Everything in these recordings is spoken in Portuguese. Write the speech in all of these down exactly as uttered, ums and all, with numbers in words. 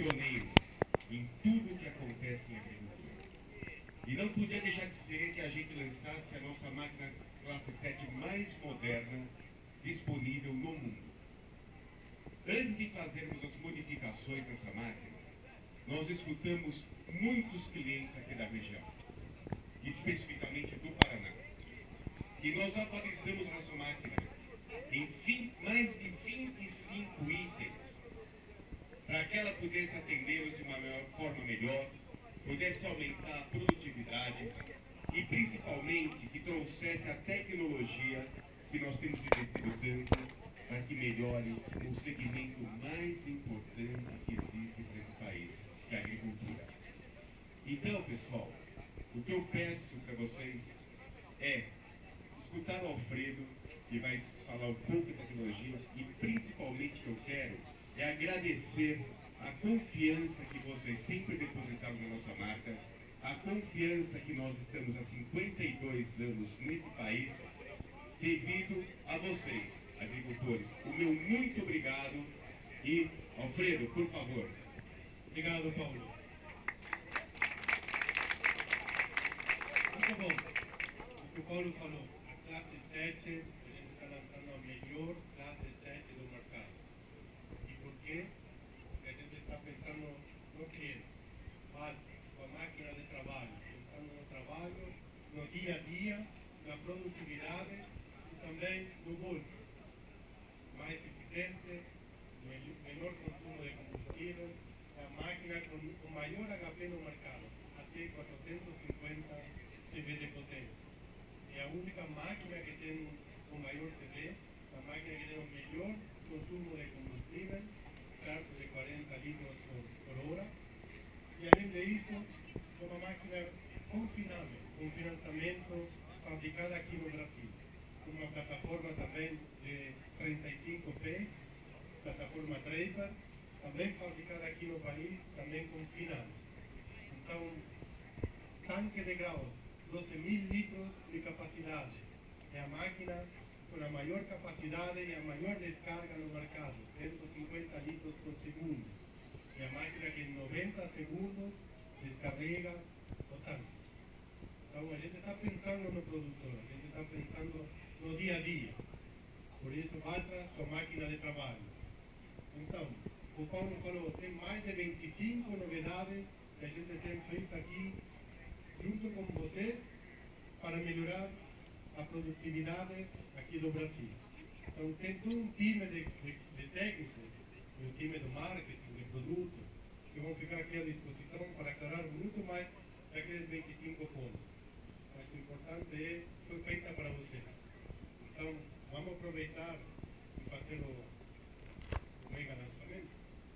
pioneiro em tudo o que acontece em agricultura. E não podia deixar de ser que a gente lançasse a nossa máquina classe sete mais moderna disponível no mundo. Antes de fazermos as modificações nessa máquina, nós escutamos muitos clientes aqui da região, especificamente do Paraná. E nós atualizamos nossa máquina em mais de vinte e cinco itens, para que ela pudesse atendê-los de uma forma melhor, pudesse aumentar a produtividade e principalmente que trouxesse a tecnologia que nós temos investido tanto para que melhore o segmento mais importante que existe para esse país, que é a agricultura. Então, pessoal, o que eu peço para vocês é escutar o Alfredo, que vai falar um pouco de tecnologia, e principalmente o que eu quero é agradecer a confiança que vocês sempre depositaram na nossa marca, a confiança que nós estamos há cinquenta e dois anos nesse país, devido a vocês, agricultores. O meu muito obrigado e, Alfredo, por favor. Obrigado, Paulo. Muito bom. O que o Paulo falou, a classe sete, a gente está lançando a melhor classe sete do mercado. E por quê? Porque a gente está pensando no cliente, vale, com a máquina de trabalho, pensando no trabalho, no dia a dia, na produtividade e também no bolso. Mais eficiente, menor consumo de combustível, a máquina com o maior H P no mercado, até quatrocentos e cinquenta C V de potência. É a única máquina que tem o maior C V, a máquina que tem o melhor consumo de combustível, certo, de quarenta litros por, por hora. E além disso, é uma máquina confinável, com financiamento fabricada aqui no Brasil. Uma plataforma também de trinta e cinco pés, plataforma Draper, também fabricada aqui no país, também confinada. Então, tanque de graus, doze mil litros de capacidade. É a máquina com a maior capacidade e a maior descarga no mercado, cento e cinquenta litros por segundo. É a máquina que em noventa segundos descarrega o tanque. Então, a gente está pensando no produtor, a gente está pensando no dia a dia. Por isso, basta sua máquina de trabalho. Então, o Paulo falou, tem mais de vinte e cinco novidades que a gente tem feito aqui, junto com você, para melhorar a produtividade aqui do Brasil. Então, tem todo um time de, de, de técnicos, um time do marketing, de produtos, que vão ficar aqui à disposição para aclarar muito mais daqueles vinte e cinco pontos. Mas o importante é que foi feita para você. Então, vamos aproveitar e fazer o, o mega lançamento.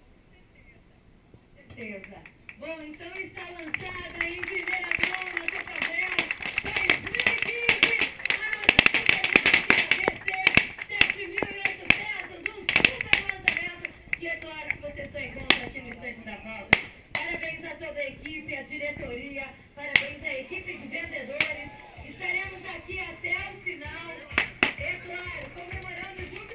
Certeza. Bom, então está lançada em primeira mão na Copavel dois mil e quinze a nossa super máquina V C sete mil e oitocentos, um super lançamento que é claro que você só encontra aqui no estande da Valtra. Parabéns a toda a equipe, a diretoria, parabéns à equipe de vendedores. Estaremos aqui até o final, é claro, comemorando junto